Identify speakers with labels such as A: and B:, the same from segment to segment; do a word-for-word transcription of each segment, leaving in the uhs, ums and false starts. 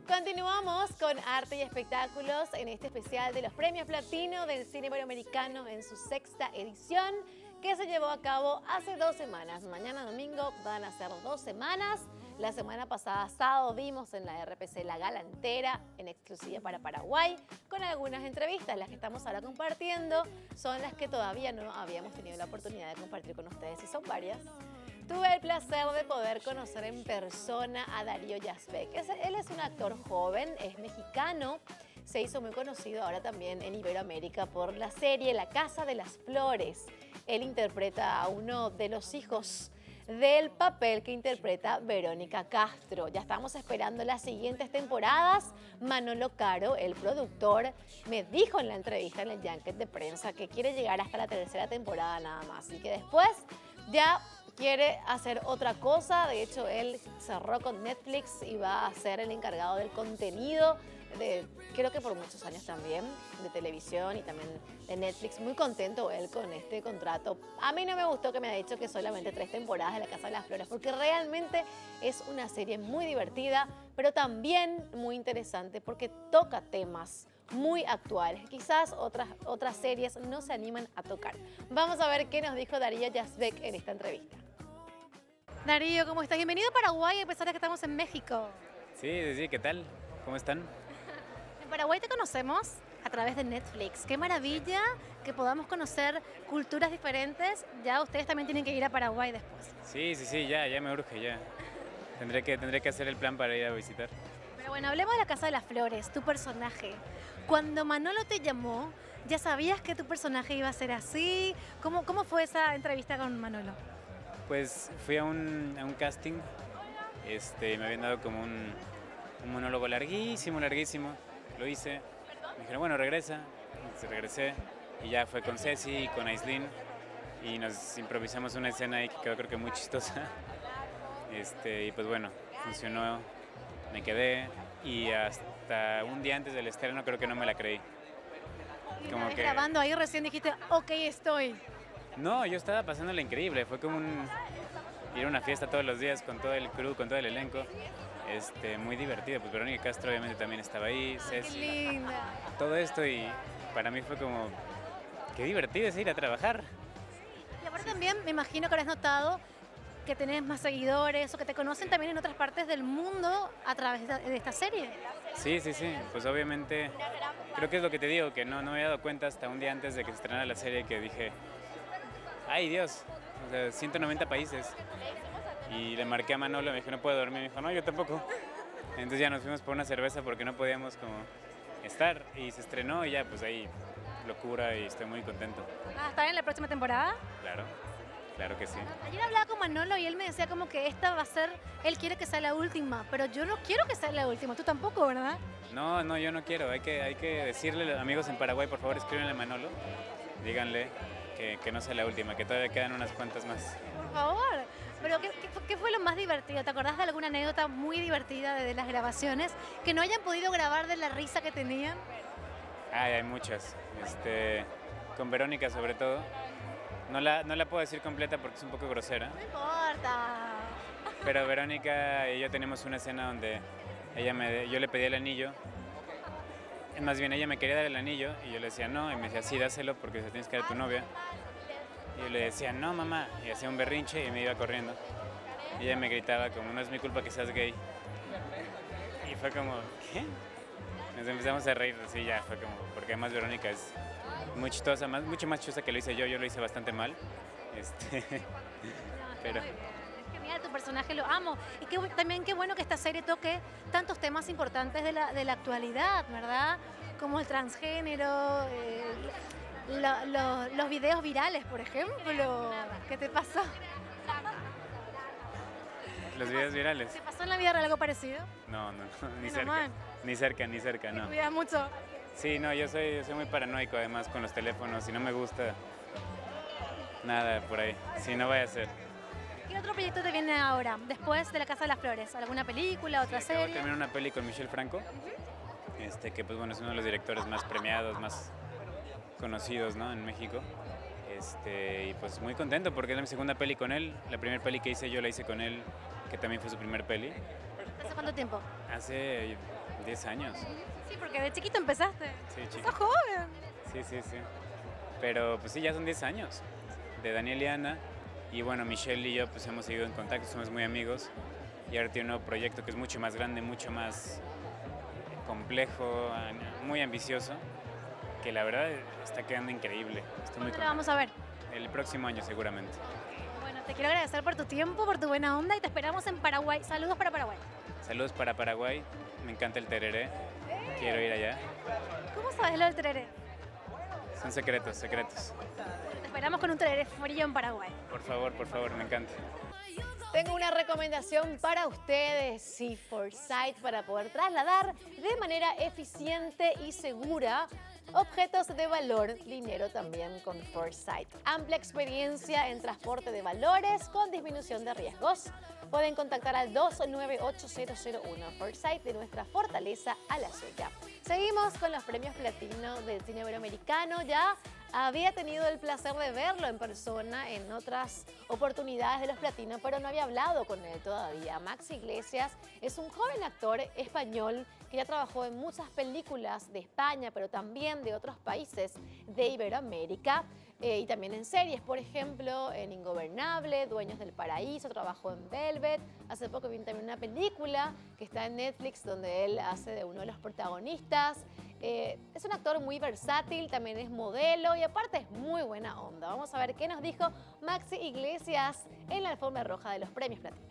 A: Continuamos con arte y espectáculos en este especial de los premios Platino del cine iberoamericano en su sexta edición, que se llevó a cabo hace dos semanas. Mañana domingo van a ser dos semanas. La semana pasada, sábado, vimos en la R P C la gala entera en exclusiva para Paraguay, con algunas entrevistas. Las que estamos ahora compartiendo son las que todavía no habíamos tenido la oportunidad de compartir con ustedes, y son varias. Tuve el placer de poder conocer en persona a Darío Yazbek. Él es un actor joven, es mexicano, se hizo muy conocido ahora también en Iberoamérica por la serie La Casa de las Flores. Él interpreta a uno de los hijos del papel que interpreta Verónica Castro. Ya estamos esperando las siguientes temporadas. Manolo Caro, el productor, me dijo en la entrevista en el junket de prensa que quiere llegar hasta la tercera temporada nada más, y que después ya quiere hacer otra cosa. De hecho, él cerró con Netflix y va a ser el encargado del contenido, de, creo que por muchos años también, de televisión y también de Netflix. Muy contento él con este contrato. A mí no me gustó que me haya dicho que solamente tres temporadas de La Casa de las Flores, porque realmente es una serie muy divertida, pero también muy interesante porque toca temas muy actuales. Quizás otras, otras series no se animan a tocar. Vamos a ver qué nos dijo Darío Yazbek en esta entrevista. Darío, ¿cómo estás? Bienvenido a Paraguay, a pesar de que estamos en México.
B: Sí, sí, sí, ¿qué tal? ¿Cómo están?
A: En Paraguay te conocemos a través de Netflix. Qué maravilla que podamos conocer culturas diferentes. Ya ustedes también tienen que ir a Paraguay después.
B: Sí, sí, sí, ya, ya me urge, ya. Tendré que, tendré que hacer el plan para ir a visitar.
A: Pero bueno, hablemos de La Casa de las Flores, tu personaje. Cuando Manolo te llamó, ¿ya sabías que tu personaje iba a ser así? ¿Cómo, cómo fue esa entrevista con Manolo?
B: Pues fui a un, a un casting, este, me habían dado como un, un monólogo larguísimo, larguísimo. Lo hice, me dijeron, bueno, regresa. Entonces regresé y ya fue con Ceci y con Aislinn y nos improvisamos una escena ahí que quedó creo que muy chistosa. Este, y pues bueno, funcionó, me quedé y hasta un día antes del estreno creo que no me la creí.
A: Y como que grabando ahí recién dijiste, ok, estoy.
B: No, yo estaba pasándola increíble, fue como un, ir a una fiesta todos los días con todo el crew, con todo el elenco, este, muy divertido. Pues Verónica Castro obviamente también estaba ahí, Ceci,
A: ¡qué linda!
B: Todo esto, y para mí fue como, qué divertido es ir a trabajar.
A: Y aparte sí, también me imagino que habrás notado que tenés más seguidores o que te conocen también en otras partes del mundo a través de esta serie.
B: Sí, sí, sí, pues obviamente, creo que es lo que te digo, que no, no me había dado cuenta hasta un día antes de que se estrenara la serie, que dije, ¡ay, Dios! O sea, ciento noventa países. Y le marqué a Manolo, me dijo, no puedo dormir. Me dijo, no, yo tampoco. Entonces ya nos fuimos por una cerveza porque no podíamos como estar. Y se estrenó y ya, pues ahí, locura, y estoy muy contento.
A: ¿Ah, estar en la próxima temporada?
B: Claro, claro que sí.
A: Ayer hablaba con Manolo y él me decía como que esta va a ser, él quiere que sea la última, pero yo no quiero que sea la última. Tú tampoco, ¿verdad?
B: No, no, yo no quiero. Hay que, hay que decirle a los amigos en Paraguay, por favor, escríbanle a Manolo. Díganle Que, que no sea la última, que todavía quedan unas cuantas más.
A: Por favor. Pero ¿qué, qué, qué fue lo más divertido? ¿Te acordás de alguna anécdota muy divertida de, de las grabaciones que no hayan podido grabar de la risa que tenían?
B: Ay, hay muchas. Este, con Verónica sobre todo. No la, no la puedo decir completa porque es un poco grosera.
A: No importa.
B: Pero Verónica y yo tenemos una escena donde ella me, yo le pedí el anillo. Más bien, ella me quería dar el anillo y yo le decía no, y me decía, sí, dáselo porque se tienes que dar a tu novia. Y yo le decía, no, mamá, y hacía un berrinche y me iba corriendo. Y ella me gritaba como, no es mi culpa que seas gay. Y fue como, ¿qué? Nos empezamos a reír, así ya fue como, porque además Verónica es muy chistosa, más, mucho más chistosa que lo hice yo, yo lo hice bastante mal. Este, pero...
A: Genial, tu personaje lo amo. Y qué, también qué bueno que esta serie toque tantos temas importantes de la, de la actualidad, ¿verdad? Como el transgénero, eh, lo, lo, los videos virales, por ejemplo. ¿Qué te pasó?
B: ¿Los videos virales?
A: ¿Te pasó en la vida real algo parecido?
B: No, no, no, ni
A: Menos
B: cerca,
A: mal.
B: ni cerca, ni cerca, no.
A: ¿Te cuidas mucho?
B: Sí, no, yo soy, soy muy paranoico además con los teléfonos y no me gusta nada por ahí, si no vaya a ser.
A: ¿Qué otro proyecto te viene ahora, después de La Casa de las Flores? ¿Alguna película, otra
B: Sí, acabo de
A: serie?
B: terminar una peli con Michel Franco, uh-huh. este, que pues bueno, es uno de los directores más premiados, más conocidos, ¿no?, en México. Este, y pues muy contento porque es mi segunda peli con él. La primera peli que hice yo la hice con él, que también fue su primer peli.
A: ¿Hace cuánto tiempo?
B: Hace diez años.
A: Sí, porque de chiquito empezaste.
B: Sí, chiquito.
A: ¡Sos joven!
B: Sí, sí, sí. Pero pues sí, ya son diez años de Daniel y Ana. Y bueno, Michelle y yo pues hemos seguido en contacto, somos muy amigos. Y ahora tiene un nuevo proyecto que es mucho más grande, mucho más complejo, muy ambicioso, que la verdad está quedando increíble. Estoy muy
A: ¿Cuándo la vamos a ver?
B: El próximo año seguramente.
A: Bueno, te quiero agradecer por tu tiempo, por tu buena onda y te esperamos en Paraguay. Saludos para Paraguay.
B: Saludos para Paraguay, me encanta el tereré, quiero ir allá.
A: ¿Cómo sabes lo del tereré?
B: Son secretos, secretos.
A: Te esperamos con un tereré frío en Paraguay.
B: Por favor, por favor, me encanta.
A: Tengo una recomendación para ustedes, sí, Foresight, para poder trasladar de manera eficiente y segura objetos de valor, dinero también con Foresight. Amplia experiencia en transporte de valores con disminución de riesgos. Pueden contactar al dos nueve ocho cero cero uno. Foresight, de nuestra fortaleza a la suya. Seguimos con los premios platino del cine iberoamericano. Ya había tenido el placer de verlo en persona en otras oportunidades de los platinos, pero no había hablado con él todavía. Maxi Iglesias es un joven actor español que ya trabajó en muchas películas de España, pero también de otros países de Iberoamérica. Eh, y también en series, por ejemplo, en Ingobernable, Dueños del Paraíso, trabajó en Velvet. Hace poco vi también una película que está en Netflix donde él hace de uno de los protagonistas. Eh, es un actor muy versátil, también es modelo y aparte es muy buena onda. Vamos a ver qué nos dijo Maxi Iglesias en la alfombra roja de los premios Platino.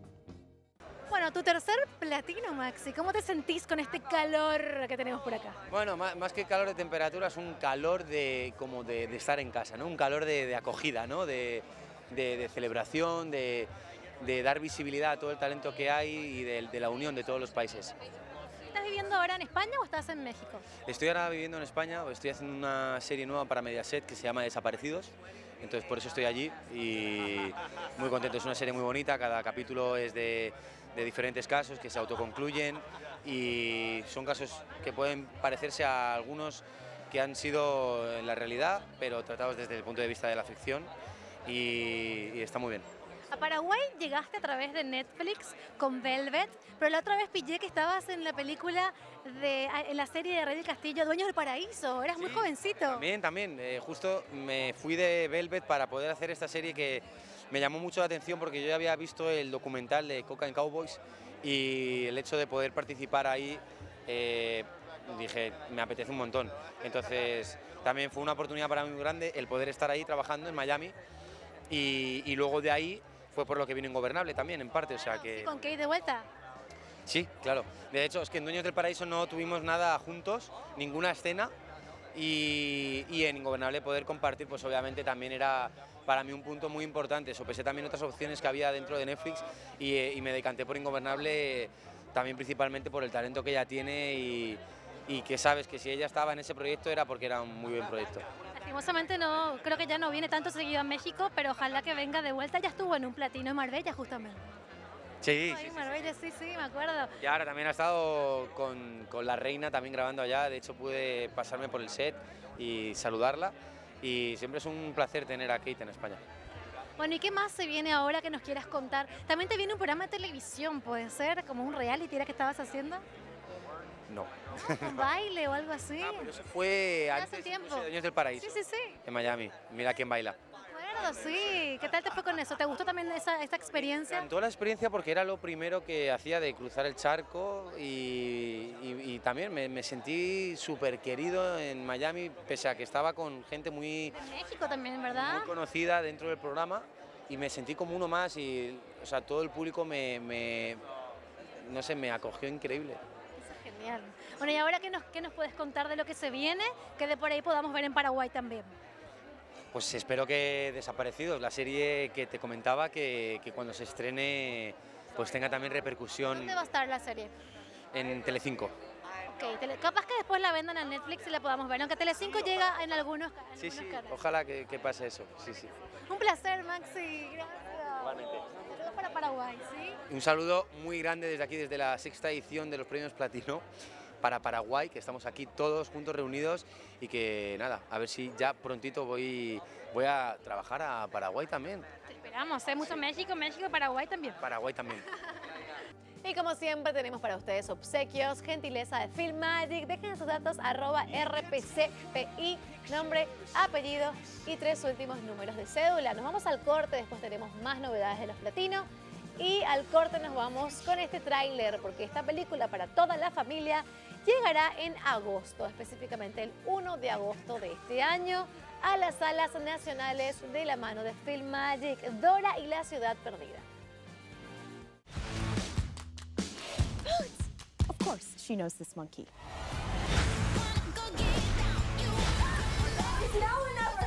A: Bueno, tu tercer platino, Maxi. ¿Cómo te sentís con este calor que tenemos por acá?
C: Bueno, más, más que calor de temperatura, es un calor de, como de, de estar en casa, ¿no? Un calor de, de acogida, ¿no? De, de, de celebración, de, de dar visibilidad a todo el talento que hay y de, de la unión de todos los países.
A: ¿Estás viviendo ahora en España o estás en México?
C: Estoy ahora viviendo en España, estoy haciendo una serie nueva para Mediaset que se llama Desaparecidos. Entonces por eso estoy allí y muy contento, es una serie muy bonita, cada capítulo es de, de diferentes casos que se autoconcluyen y son casos que pueden parecerse a algunos que han sido en la realidad, pero tratados desde el punto de vista de la ficción y, y está muy bien.
A: A Paraguay llegaste a través de Netflix con Velvet, pero la otra vez pillé que estabas en la película, de, en la serie de Rey del Castillo, Dueños del Paraíso, eras sí, muy jovencito.
C: También, también, eh, justo me fui de Velvet para poder hacer esta serie que me llamó mucho la atención porque yo ya había visto el documental de Cocaine Cowboys y el hecho de poder participar ahí, eh, dije, me apetece un montón. Entonces también fue una oportunidad para mí muy grande el poder estar ahí trabajando en Miami y, y luego de ahí fue por lo que vino Ingobernable también, en parte, o sea que...
A: ¿Con Kate de vuelta?
C: Sí, claro. De hecho, es que en Dueños del Paraíso no tuvimos nada juntos, ninguna escena, y, y en Ingobernable poder compartir, pues obviamente también era para mí un punto muy importante. Sopesé también otras opciones que había dentro de Netflix y, y me decanté por Ingobernable también principalmente por el talento que ella tiene y, y que sabes que si ella estaba en ese proyecto era porque era un muy buen proyecto.
A: Lastimosamente no, creo que ya no viene tanto seguido a México, pero ojalá que venga de vuelta. Ya estuvo en un platino en Marbella justamente.
C: Sí,
A: sí,
C: sí,
A: Marbella, sí, sí, me acuerdo.
C: Y ahora también ha estado con, con La Reina también grabando allá, de hecho pude pasarme por el set y saludarla y siempre es un placer tener a Kate en España.
A: Bueno, ¿y qué más se viene ahora que nos quieras contar? También te viene un programa de televisión, ¿puede ser? ¿Como un reality era que estabas haciendo?
C: No.
A: ¿Un baile o algo así?
C: Ah, pero eso fue
A: hace
C: antes
A: tiempo.
C: de Dueños del Paraíso.
A: Sí, sí, sí.
C: En Miami. Mira quién baila.
A: Acuerdo, sí. ¿Qué tal te fue con eso? ¿Te gustó también esa, esta experiencia?
C: Me encantó la experiencia porque era lo primero que hacía de cruzar el charco y, y, y también me, me sentí súper querido en Miami, pese a que estaba con gente muy...
A: En México también, ¿verdad?
C: Muy conocida dentro del programa y me sentí como uno más y, o sea, todo el público me, me no sé, me acogió increíble.
A: Eso es genial. Bueno, y ahora, ¿qué nos, qué nos puedes contar de lo que se viene? Que de por ahí podamos ver en Paraguay también.
C: Pues espero que Desaparecidos, la serie que te comentaba, que, que cuando se estrene pues tenga también repercusión.
A: ¿Dónde va a estar la serie?
C: En Telecinco.
A: Ok, tele, capaz que después la vendan en Netflix y la podamos ver, aunque Telecinco llega en algunos canales.
C: Sí, sí, ojalá que, que pase eso, sí, sí.
A: Un placer, Maxi, gracias.
C: Igualmente.
A: Saludos para Paraguay, ¿sí?
C: Un saludo muy grande desde aquí, desde la sexta edición de los Premios Platino, para Paraguay, que estamos aquí todos juntos reunidos y que nada, a ver si ya prontito voy, voy a trabajar a Paraguay también.
A: Te esperamos, ¿eh? Mucho sí. México, México y Paraguay también.
C: Paraguay también.
A: Y como siempre tenemos para ustedes obsequios, gentileza de Filmagic. Dejen sus datos arroba R P C P I, nombre, apellido y tres últimos números de cédula. Nos vamos al corte, después tenemos más novedades de los platinos. Y al corte nos vamos con este tráiler, porque esta película para toda la familia llegará en agosto, específicamente el uno de agosto de este año, a las salas nacionales de la mano de Filmagic. Dora y la ciudad perdida.
D: Of course, she knows this monkey.
E: It's now or never.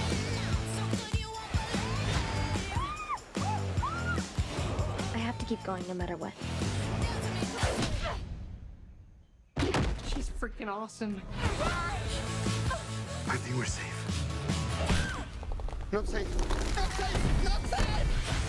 D: I have to keep going no matter what.
F: She's freaking awesome.
G: I think we're safe. Not safe. Not safe. Not safe.